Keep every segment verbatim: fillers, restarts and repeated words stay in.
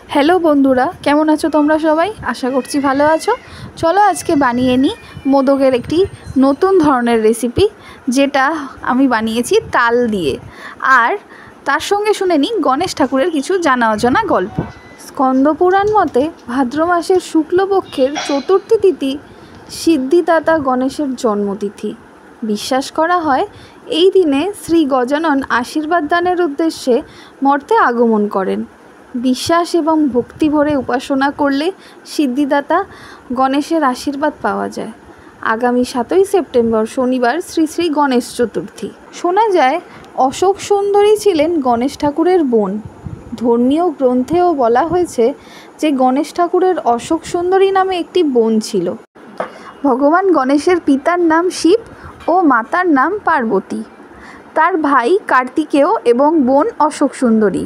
Hello বন্ধুরা, কেমন আছো তোমরা সবাই? আশা করছি ভালো আছো। চলো আজকে বানিয়ে নিই মোদকের একটি নতুন ধরনের রেসিপি, যেটা আমি বানিয়েছি তাল দিয়ে। আর তার সঙ্গে শুনে নিই গণেশ ঠাকুরের কিছু জানা অজানা গল্প। স্কন্দপুরাণ মতে ভাদ্র মাসের শুক্লপক্ষের চতুর্থী তিথি সিদ্ধিদাতা গণেশের জন্মতিথি। বিশ্বাস করা হয় এই দিনে শ্রী গজানন আশীর্বাদ দানের উদ্দেশ্যে মর্তে আগমন করেন। বিশ্বাস এবং ভক্তি ভরে উপাসনা করলে সিদ্ধিদাতা গণেশের আশীর্বাদ পাওয়া যায়। আগামী সাতই সেপ্টেম্বর শনিবার শ্রী শ্রী গণেশ চতুর্থী। শোনা যায় অশোক সুন্দরী ছিলেন গণেশ ঠাকুরের বোন। ধর্মীয় গ্রন্থেও বলা হয়েছে যে গণেশ ঠাকুরের অশোক সুন্দরী নামে একটি বোন ছিল। ভগবান গণেশের পিতার নাম শিব ও মাতার নাম পার্বতী। তার ভাই কার্তিকেয় এবং বোন অশোক সুন্দরী।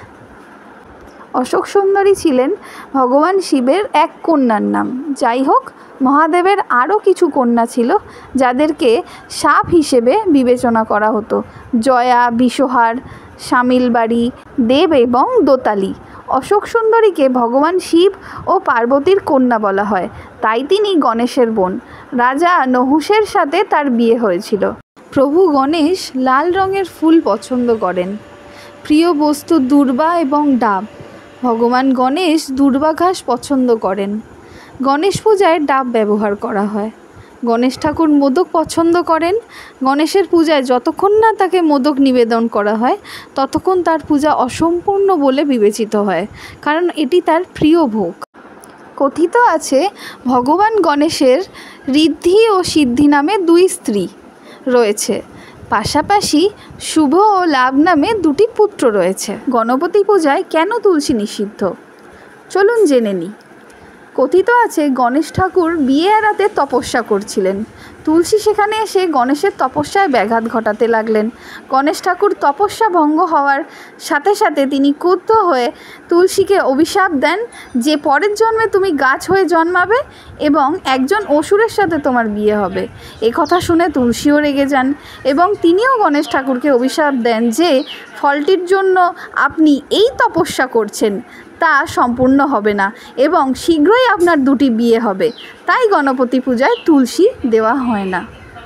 অশোক সুন্দরী ছিলেন ভগবান শিবের এক কন্যার নাম। যাই হোক, মহাদেবের আরও কিছু কন্যা ছিল যাদেরকে সাপ হিসেবে বিবেচনা করা হতো। জয়া, বিষহার, শামিলবাড়ি, দেব এবং দোতালি। অশোক সুন্দরীকে ভগবান শিব ও পার্বতীর কন্যা বলা হয়, তাই তিনি গণেশের বোন। রাজা নহুষের সাথে তার বিয়ে হয়েছিল। প্রভু গণেশ লাল রঙের ফুল পছন্দ করেন। প্রিয় বস্তু দূর্বা এবং ডাব। ভগবান গণেশ দূর্বা ঘাস পছন্দ করেন। গণেশ পূজায় ডাব ব্যবহার করা হয়। গণেশ ঠাকুর মোদক পছন্দ করেন। গণেশের পূজায় যতক্ষণ না তাকে মোদক নিবেদন করা হয় ততক্ষণ তার পূজা অসম্পূর্ণ বলে বিবেচিত হয়, কারণ এটি তার প্রিয় ভোগ। কথিত আছে ভগবান গণেশের ঋদ্ধি ও সিদ্ধি নামে দুই স্ত্রী রয়েছে। পাশাপাশি শুভ ও লাভ নামে দুটি পুত্র রয়েছে। গণপতি পূজায় কেন তুলসী নিষিদ্ধ? চলুন জেনে নিই। কথিত আছে গণেশ ঠাকুর বিয়ে এড়াতে তপস্যা করছিলেন। তুলসী সেখানে এসে গণেশের তপস্যায় ব্যাঘাত ঘটাতে লাগলেন। গণেশ ঠাকুর তপস্যা ভঙ্গ হওয়ার সাথে সাথে তিনি ক্রুদ্ধ হয়ে তুলসীকে অভিশাপ দেন যে পরের জন্মে তুমি গাছ হয়ে জন্মাবে এবং একজন অসুরের সাথে তোমার বিয়ে হবে। এ কথা শুনে তুলসীও রেগে যান এবং তিনিও গণেশ ঠাকুরকে অভিশাপ দেন যে ফলটির জন্য আপনি এই তপস্যা করছেন তা সম্পূর্ণ হবে না এবং শীঘ্রই আপনার দুটি বিয়ে হবে। তাই গণপতি পূজায় তুলসী দেওয়া হয় না।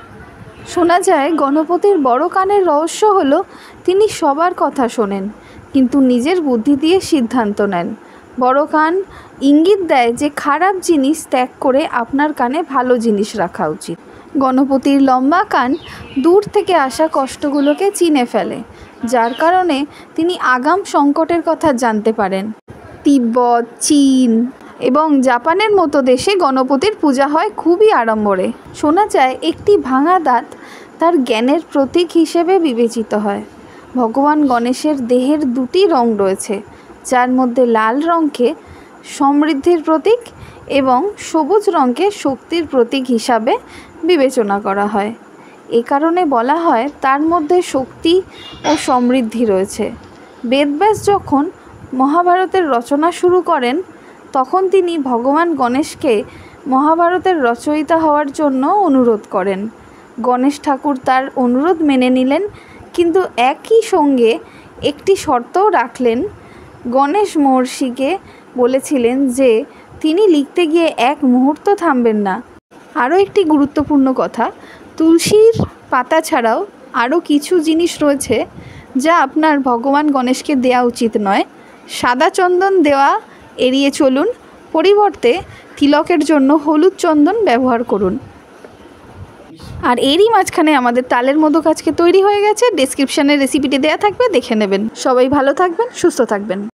শোনা যায় গণপতির বড় কানের রহস্য হলো তিনি সবার কথা শোনেন কিন্তু নিজের বুদ্ধি দিয়ে সিদ্ধান্ত নেন। বড় কান ইঙ্গিত দেয় যে খারাপ জিনিস ত্যাগ করে আপনার কানে ভালো জিনিস রাখা উচিত। গণপতির লম্বা কান দূর থেকে আসা কষ্টগুলোকে চিনে ফেলে, যার কারণে তিনি আগাম সংকটের কথা জানতে পারেন। তিব্বত, চীন এবং জাপানের মতো দেশে গণপতির পূজা হয় খুবই আড়ম্বরে। শোনা যায় একটি ভাঙা দাঁত তার জ্ঞানের প্রতীক হিসেবে বিবেচিত হয়। ভগবান গণেশের দেহের দুটি রং রয়েছে, যার মধ্যে লাল রঙকে সমৃদ্ধির প্রতীক এবং সবুজ রঙকে শক্তির প্রতীক হিসাবে বিবেচনা করা হয়। এ কারণে বলা হয় তার মধ্যে শক্তি ও সমৃদ্ধি রয়েছে। বেদব্যাস যখন মহাভারতের রচনা শুরু করেন তখন তিনি ভগবান গণেশকে মহাভারতের রচয়িতা হওয়ার জন্য অনুরোধ করেন। গণেশ ঠাকুর তার অনুরোধ মেনে নিলেন, কিন্তু একই সঙ্গে একটি শর্তও রাখলেন। গণেশ মহর্ষিকে বলেছিলেন যে তিনি লিখতে গিয়ে এক মুহূর্ত থামবেন না। আরও একটি গুরুত্বপূর্ণ কথা, তুলসীর পাতা ছাড়াও আরও কিছু জিনিস রয়েছে যা আপনার ভগবান গণেশকে দেওয়া উচিত নয়। সাদা চন্দন দেওয়া এড়িয়ে চলুন, পরিবর্তে তিলকের জন্য হলুদ চন্দন ব্যবহার করুন। আর এরই মাঝখানে আমাদের তালের মোদক আজকে তৈরি হয়ে গেছে। ডেসক্রিপশানে রেসিপিটি দেওয়া থাকবে, দেখে নেবেন। সবাই ভালো থাকবেন, সুস্থ থাকবেন।